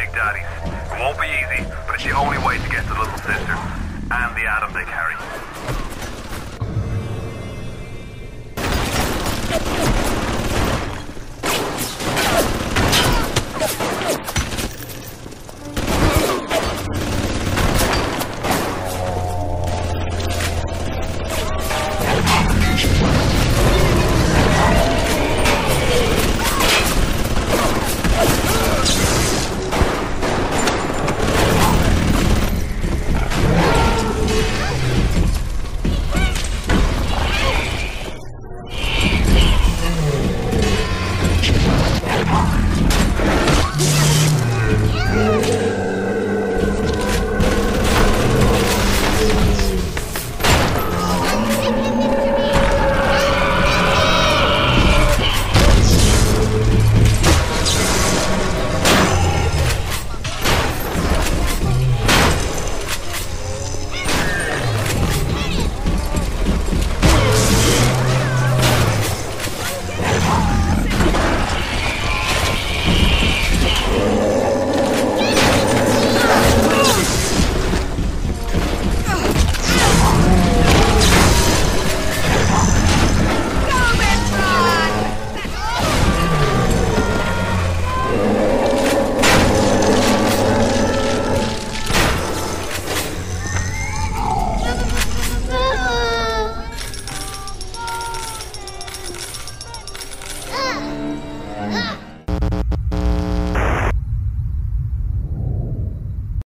Big Daddies. It won't be easy, but it's the only way to get to Little Sister and the Adam they carry.